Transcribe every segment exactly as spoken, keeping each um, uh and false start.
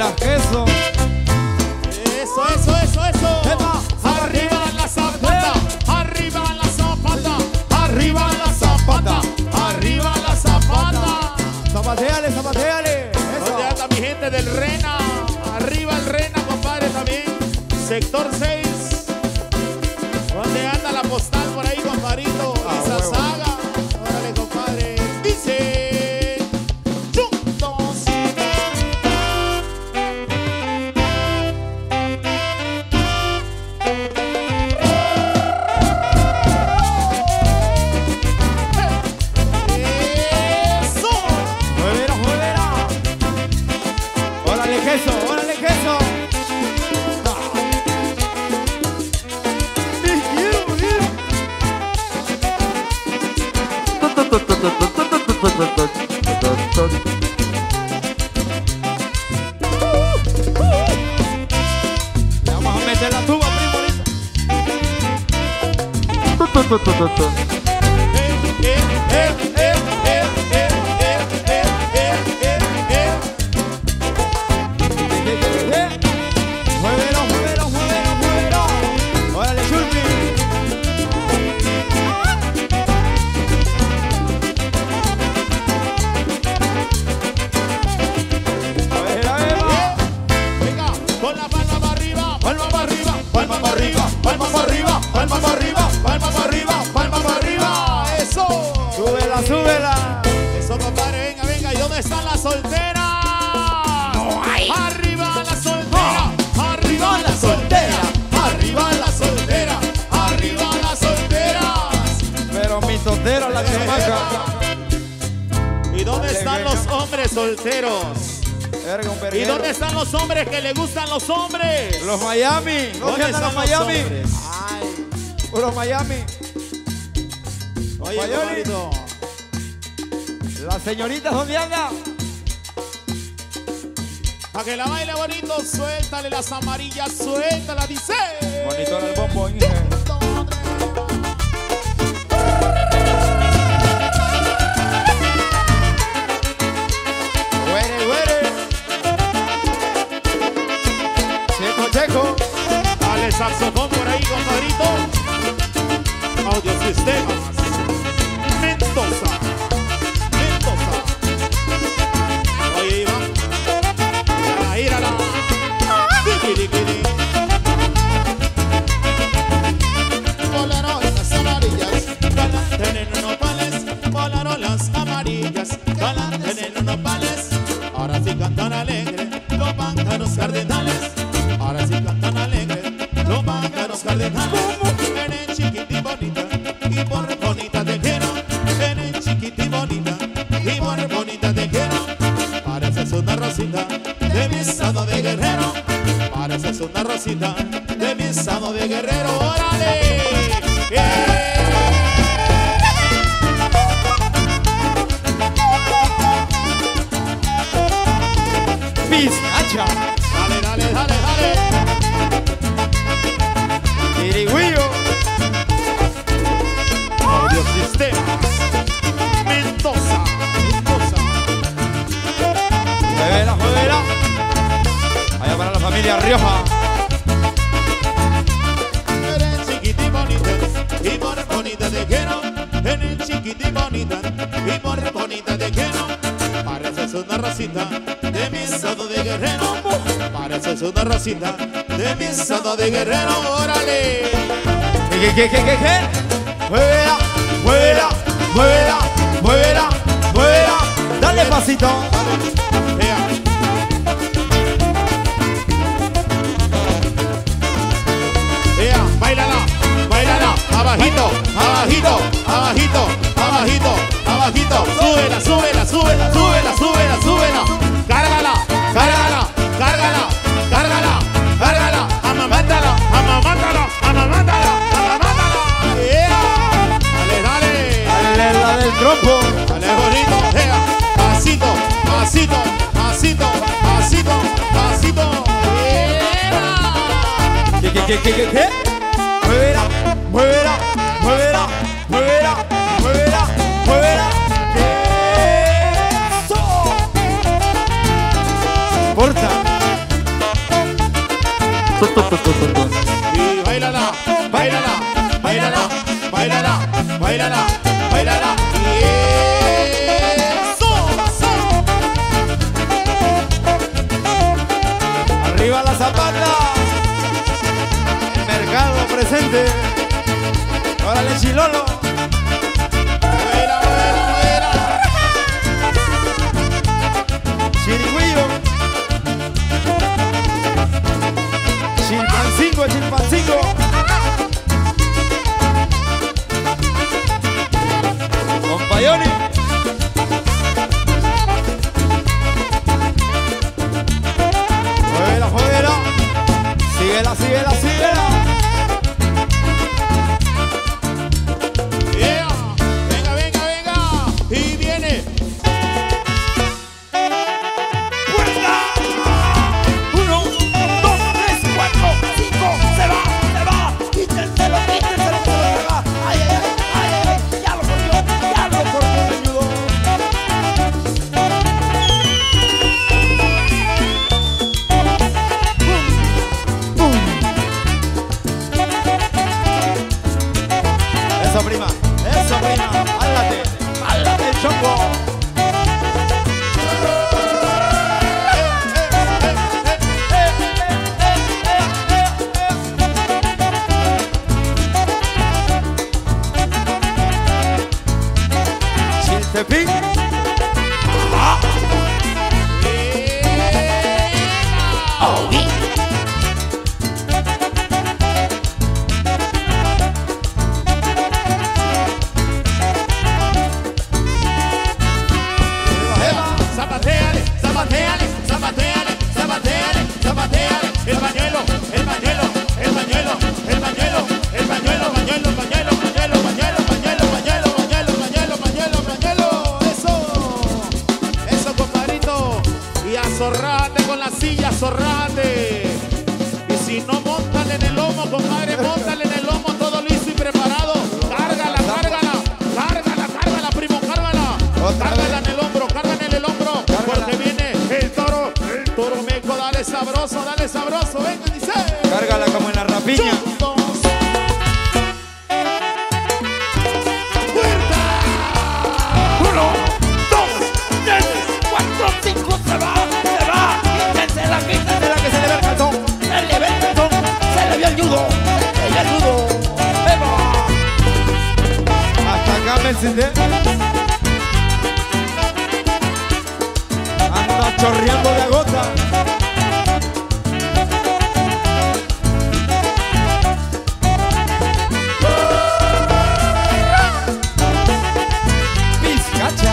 las queso. Eso, eso, eso, eso. Epa, Arriba la zapata, arriba la zapata, arriba la zapata, arriba la zapata. Zapateale, zapateale. ¿Dónde anda mi gente del Rena? Arriba el Rena, compadre, también. Sector seis. ¿Dónde anda la postal por ahí, compadrito? Ah, Esa huevo. saga. Órale, compadre. Dice. Juntos. Eso. Muévela, muévela. Órale, queso, órale, queso. Le vamos a meter la tuba, primo, ahorita. Eh, eh, eh, eh, eh, eh, eh, eh, eh, eh, eh. Muévelo, muévelo, muévelo, muévelo. Órale, Chulpi. A ver, a ver, va. Venga, con la palma para arriba, palma para arriba, palma para arriba, palma para arriba, palma para arriba, palma para arriba, palma para arriba. Eso. Súbela, súbela. Eso, compadre, venga, venga. ¿Y dónde están las solteras? No hay. Arriba la soltera, arriba la soltera, arriba la soltera, arriba las solteras. Pero mi tontera, la chamaca. ¿Y dónde Dale, están venga. los hombres solteros? Verga, un ¿Y verguero. dónde están los hombres que le gustan los hombres? Los Miami. ¿Dónde ¿Dónde andan los están los Miami? hombres? Los Miami. Oye, Miami. compadrito. Las señoritas, ¿dónde andan? Para que la baile bonito, suéltale las amarillas, suéltala, dice. Bonito era el bombón. hija. Güere, güere. Checo, checo. Dale saxofón por ahí, compadrito. Audio sistemas. Mendoza. Mendoza. Oye, Iván. Írala, írala. Tiquiriquiri. Volaron las amarillas, galanten en nopales. Volaron las amarillas, galanten en nopales. Ahora sí cantan alegre los pájaros cardenales. Ahora sí cantan alegre los pájaros cardenales. En el chiquitín bonita y por bonita te quiero. En el chiquitín bonita y por bonita te quiero. Pareces una rosita de mi estado de guerrero. Pareces una rosita de mi estado de guerrero. ¡Órale! ¡Eh! Pizcacha. Dale, dale, dale, dale. Irigüillo. Audio sistemas. Mendoza. Mendoza. Muévela, muévela. Allá para la familia Rioja. Eres chiquitín bonita y por bonita te quiero. Eres chiquitín bonita y por bonita te quiero. Pareces una rosita de mi estado de guerrero. Pareces una rosita de mi estado de guerrero. ¡Órale! ¿Qué, qué, qué, qué, qué, qué? Muévela, muévela, muévela, muévela, muévela. Dale pasito. Vea. Vea, bailala, bailala, abajito, abajito, abajito, abajito, abajito. Súbela, súbela, súbela, súbela, súbela, súbela. Cárgala, cárgala, cárgala, cárgala, cárgala. Amamátala, amamátala, amamátala, amamátala. Vea. Dale, dale. Dale la del trompo. Dale bonito, vea. Pasito, pasito, pasito, pasito, pasito. Vea. ¿Qué, qué, qué, qué, qué, qué? Muévela, muévela, muévela, muévela, muévela, muévela. ¡Eso! Porta. Y bailala, bailala, bailala, bailala, bailala, bailala. Y eso, eso. Arriba la zapata. El mercado presente. Órale, Chilolo. Baila, baila, baila. Chirigüillo. Chilpancingo, Chilpancingo. Compayoni. Jueguela, jueguela. Síguela, síguela, síguela. Yeah. Venga, venga, venga. Y viene. Uno, dos, tres, cuatro, cinco. Se va, se va. Quítenselo, quítenselo, se lo va. Ay, ay, ay, ay, ay. Ya lo corrió, ya lo corrió, me ayudó. Eso, prima, eso, prima. Hálate, hálate el chongo. Chiltepín. Zapateale, zapateale, zapateale, zapateale, zapateale. El pañuelo, el pañuelo, el pañuelo, el pañuelo, el pañuelo, pañuelo, pañuelo, pañuelo, pañuelo, pañuelo, pañuelo, pañuelo, pañuelo, pañuelo, pañuelo. Eso, eso, compadrito. Y azorrate con la silla, azorrate. Y si no, móntale en el lomo, compadre, móntale en el lomo, todo listo y preparado. Cárgala, cárgala, cárgala, cárgala, primo, cárgala. Cárgala en el hombro, cárgala en el hombro. Porque viene el toro, el toro meco, dale sabroso, dale sabroso, venga, dice. Cárgala como en la rapiña. Juntos. ¡Puerta! Uno, dos, tres, cuatro, cinco, se va, se va. Quítensela, quítensela que se le ve el calzón. Se le ve el calzón, se le ve el nudo, se le ve el nudo. ¡Eva! Hasta acá me encendé. Anda chorreando de gota. Pizcacha.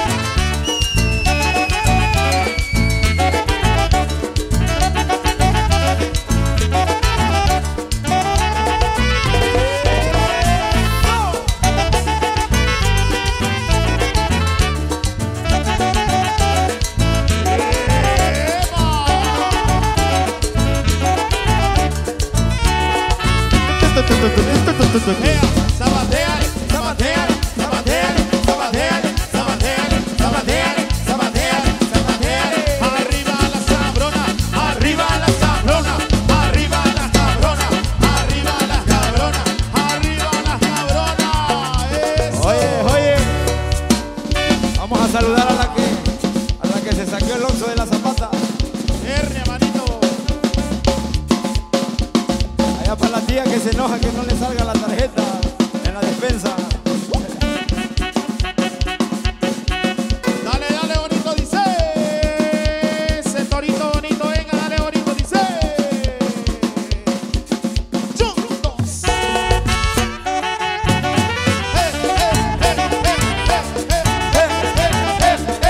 Ea, zapateale, zapateale, zapateale, zapateale, zapateale, zapateale, zapateale, zapateale. Arriba la sabrona, arriba la sabrona, arriba la cabrona, arriba la cabrona, arriba la cabrona. Eso. Oye, oye. Vamos a saludar a la que a la que se saqueó el oxo de la zapata. Hernia, manito. Allá para la tía que se enoja que no le salga la tarjeta en la despensa. Dale, dale, bonito, dice. Ese torito bonito, venga, dale, bonito, dice. Juntos. Eh, eh, eh, eh, eh, eh, eh, eh,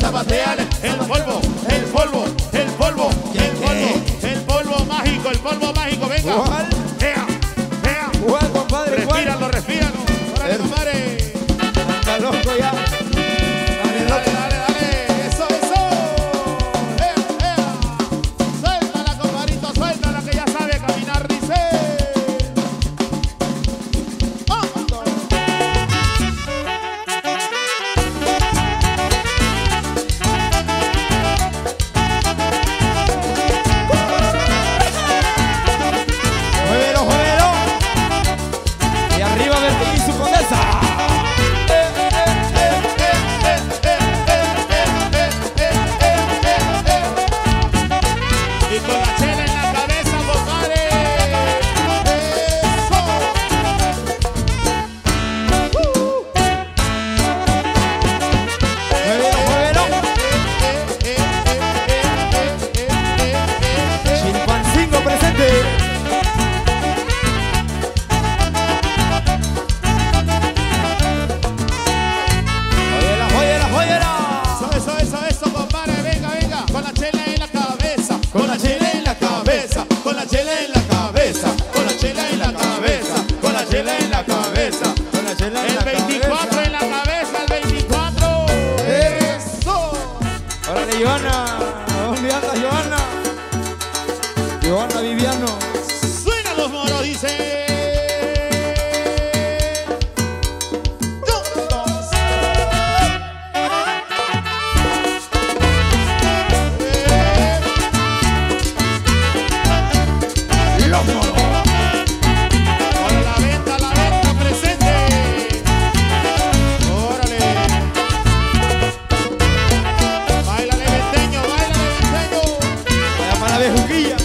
zapateale, el polvo, el polvo, el polvo, el polvo, el polvo mágico, el polvo mágico, venga. ¿Cuál? Vea, vea. ¿Cuál, compadre? ¿Cuál? Respíralo, respíralo. Órale, Er- compadre. Está loco ya. Dale, Dale, loco. dale, dale. Eso, eso. Ea, ea. Suéltala, compadrito, suéltala que ya sabe caminar, dice. ¡Oh! Muévelo, muévelo. Y arriba Bertín y su condesa. Y con la chela en la cabeza, compadre. Eso. Muévelo, muévelo. Chilpancingo presente. Óyela, óyela, óyela. Eso, eso, eso, eso, compadre. Venga, venga. Con la chela en la cabeza. Con la chela en la cabeza. Con la chela en la cabeza. Con la chela en la cabeza. Con la chela en la cabeza. Con la chela en El la veinticuatro cabeza. en la cabeza, el veinticuatro. Eso. Órale, Johanna. ¿Dónde anda Johanna? Johanna Viviano. Suena los moros, dice. Un, dos. Eh. Los moros. Órale, la venta, la venta presente. Órale. Báilale, venteño, báilale, venteño. Vaya para la bejuquilla.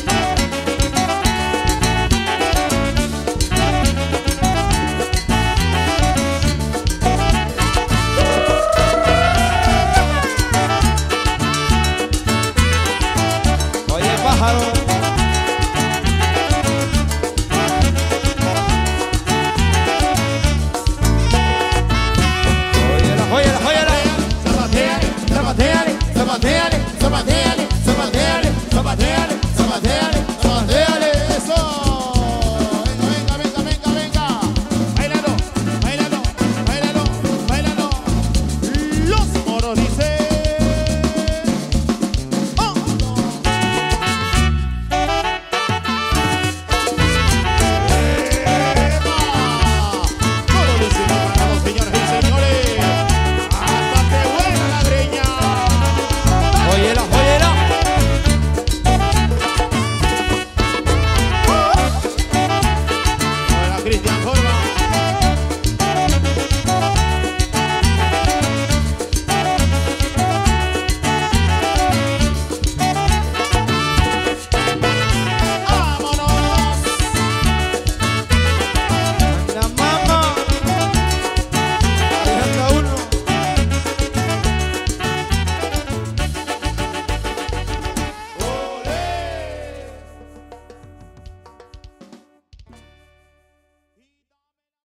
Oye, pájaro. Óyela, óyela, óyela. Zapateale, zapateale, zapateale, zapateale.